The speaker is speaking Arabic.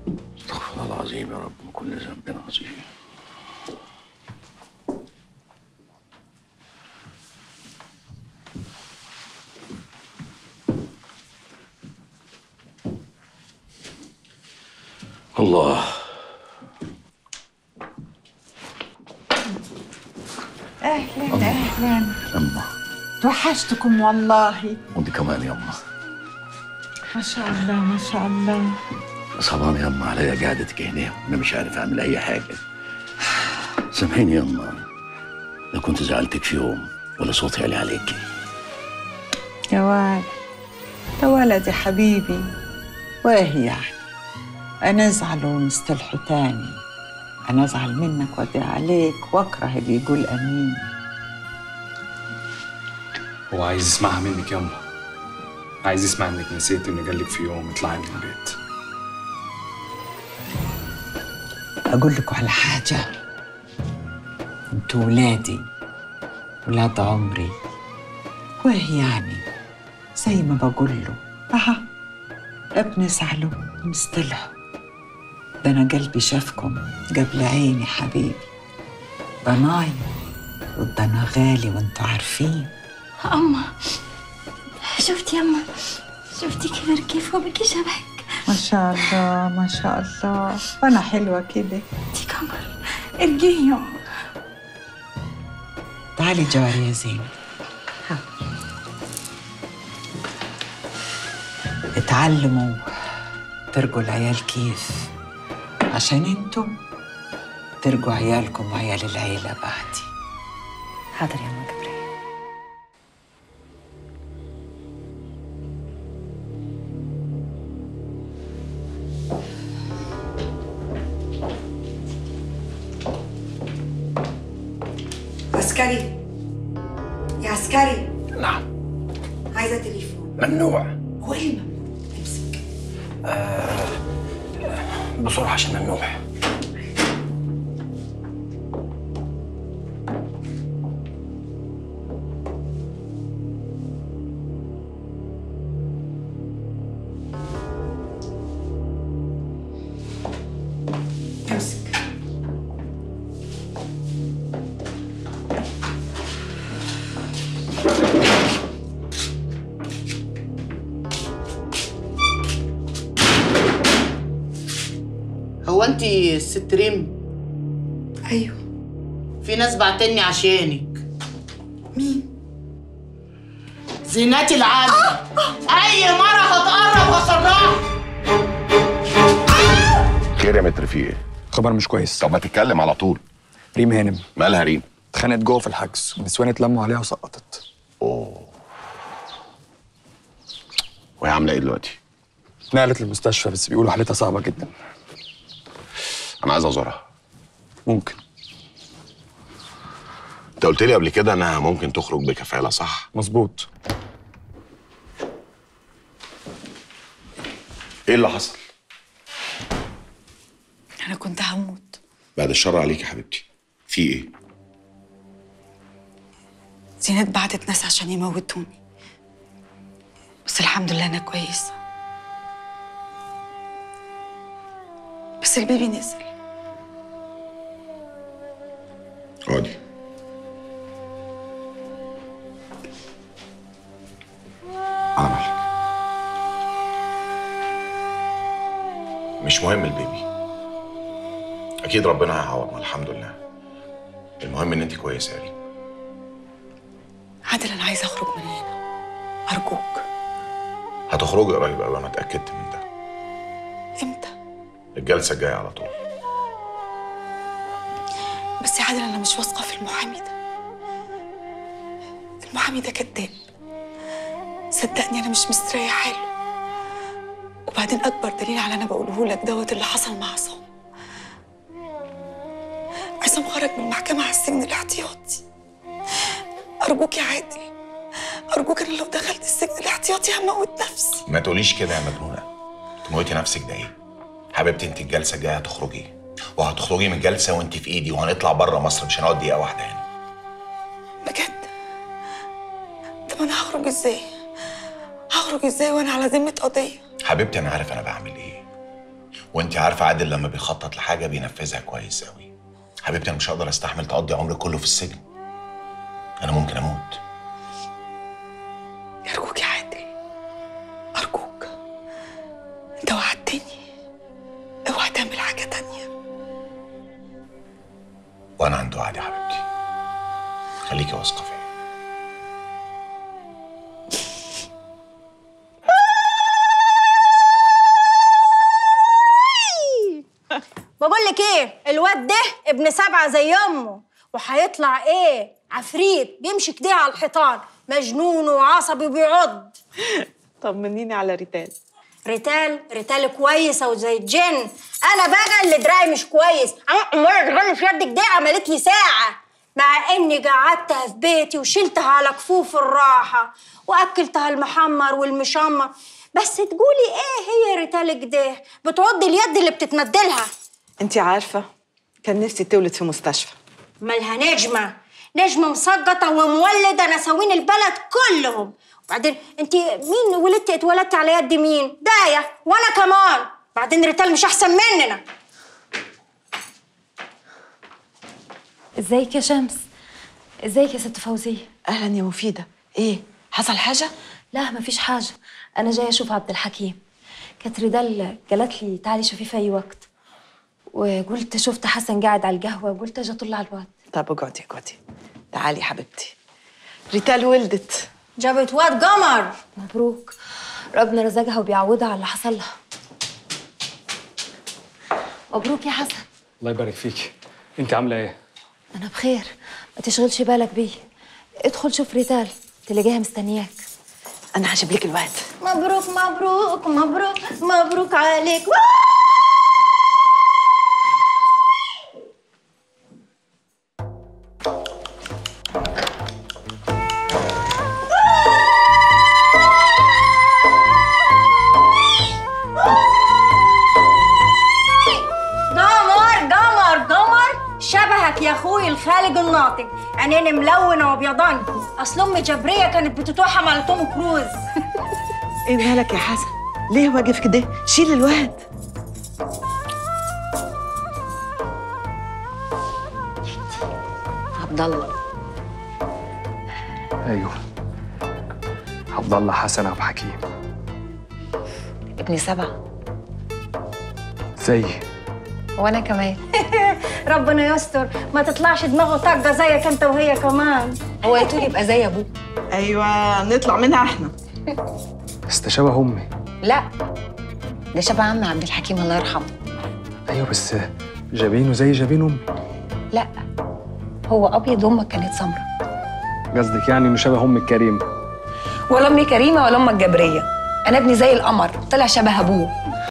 استغفر الله العظيم يا رب من كل ذنب عظيم. الله. اهلا اهلا. يما توحشتكم والله. وانت كمان يما. ما شاء الله ما شاء الله. صعبان يما عليا قعدتك هنا وانا مش عارف اعمل اي حاجه. سامحيني يما لو كنت زعلتك في يوم ولا صوتي عالي عليكي. يا ولد يا ولدي حبيبي، واهي يعني انا ازعل ونستلحوا تاني. انا ازعل منك وادعي عليك واكره اللي يقول امين. هو عايز يسمعها منك يما، عايز يسمع انك نسيتي انه قالك في يوم اطلعي من البيت. اقول لكم على حاجه، انتوا ولادي ولاد عمري، واهي يعني زي ما بقول له اها لا بنزعلوا ونستلحوا. ده انا قلبي شافكم قبل عيني حبيبي. ضناي والضنا غالي وانتوا عارفين. أما شفتي يما، شفتي كبر كيف وبكي شبهك. ما شاء الله ما شاء الله، وانا حلوه كده. انتي قمر ارجعي يما. تعالي جاري يا زينب. اتعلموا ترجوا العيال كيف، عشان انتم ترجوا عيالكم وعيال العيلة بعدي. حاضر يا أما جبريل. عسكري يا عسكري. نعم. عايزة تليفون. ممنوع. هو ايه الممنوع؟ امسك. بسرعه عشان ممنوع. امسك. هو انت الست ريم؟ ايوه. في ناس بعتني عشانك. مين؟ زينات العالم. اي مره هتقرب هصرها. خير يا متر في ايه؟ خبر مش كويس. طب ما تتكلم على طول. ريم هانم مالها ريم؟ اتخانقت جوه في الحجز والنسوان اتلموا عليها وسقطت. اوه. وهي عامله ايه دلوقتي؟ اتنقلت للمستشفى بس بيقولوا حالتها صعبه جدا. انا عايز ازورها. ممكن. انت قلت لي قبل كده انها ممكن تخرج بكفاله، صح؟ مظبوط. ايه اللي حصل؟ أنا كنت هموت. بعد الشر عليك يا حبيبتي. في ايه؟ زينات بعتت ناس عشان يموتوني، بس الحمد لله أنا كويسة. بس البيبي نزل. اقعدي. على مهلك. مش مهم البيبي، اكيد ربنا هيعوضنا الحمد لله. المهم ان انت كويسه يا ريم. عادل أنا عايزة أخرج من هنا، أرجوك. هتخرجي قريب قوي، انا اتاكدت من ده. إمتى؟ الجلسه الجايه على طول. بس يا عادل أنا مش واثقة في المحامي ده. المحامي ده كذاب، صدقني أنا مش مستريحة له. وبعدين أكبر دليل على أنا بقوله لك دوت اللي حصل مع عصام. عصام خرج من المحكمة على السجن الاحتياطي. أرجوك يا عادل، أرجوك أنا لو دخلت السجن الاحتياطي هموت نفسي. ما تقوليش كده يا مجنونه. تموتي نفسك ده ايه؟ حبيبتي انت الجلسه الجايه هتخرجي، وهتخرجي من الجلسه وانت في ايدي، وهنطلع بره مصر، مش هنقعد دقيقه واحده هنا. بجد؟ طب أنا هخرج إزاي؟ هخرج إزاي وأنا على ذمة قضية؟ حبيبتي انا عارف انا بعمل ايه، وانت عارفه عادل لما بيخطط لحاجه بينفذها كويس قوي. حبيبتي انا مش هقدر استحمل تقضي عمرك كله في السجن. انا ممكن اموت. أرجوك يا عادل، أرجوك، أنت وعدتني اوعى تعمل حاجة تانية. وانا عند وعد يا حبيبتي، خليكي واثقه فيا. بقول لك ايه، الواد ده ابن 7 زي امه، وهيطلع ايه؟ عفريت بيمشي كده على الحيطان، مجنون وعصبي وبيعض. طمنيني على ريتال. ريتال كويسه وزي الجن. انا بقى اللي دراعي مش كويس، عماله تغني في يدك دي عملت لي ساعه، مع اني قعدتها في بيتي وشلتها على كفوف الراحه واكلتها المحمر والمشمر. بس تقولي ايه هي ريتال كده بتعض اليد اللي بتتمدلها. انت عارفه كان نفسي تولد في مستشفى. مالها نجمه مسقطه ومولده نساوين البلد كلهم. وبعدين انت مين اتولدتي على يد مين؟ دايه وانا كمان. بعدين ريتال مش احسن مننا. ازيك يا شمس؟ ازيك يا ست فوزيه؟ اهلا يا مفيده. ايه حصل حاجه؟ لا مفيش حاجه، انا جايه اشوف عبد الحكيم. كانت ريدال قالت لي تعالي شوفيه في اي وقت، وقلت شفت حسن قاعد على القهوه وقلت اجي اطل على الواد. طب اقعدي. تعالي حبيبتي، ريتال ولدت. جابت واد قمر. مبروك، ربنا رزقها وبيعوضها على اللي حصل لها. مبروك يا حسن. الله يبارك فيك. انت عامله ايه؟ انا بخير، ما تشغلش بالك بيه. ادخل شوف ريتال تلاقيها مستنياك. انا هجيب لك الواد. مبروك مبروك مبروك مبروك عليك. شبهك يا اخوي الخالق الناطق، عينين ملونه وابيضان. اصل امي جبريه كانت بتتوحم على توم كروز. ايه مالك يا حسن؟ ليه واقف كده؟ شيل الواد. عبد الله. ايوه، عبد الله حسن عبد الحكيم. ابن 7 زيي. وانا كمان. ربنا يستر ما تطلعش دماغه طاقه زيك انت وهي كمان. هو يا طول يبقى زي ابوه. ايوه نطلع منها احنا. بس ده شبه امي. لا ده شبه عم عبد الحكيم الله يرحمه. ايوه بس جابينه زي جابين امي. لا هو ابيض وامك كانت سمراء. قصدك يعني انه شبه امي الكريمه؟ ولا امي كريمه ولا امك جبريه. انا ابني زي القمر طلع شبه ابوه.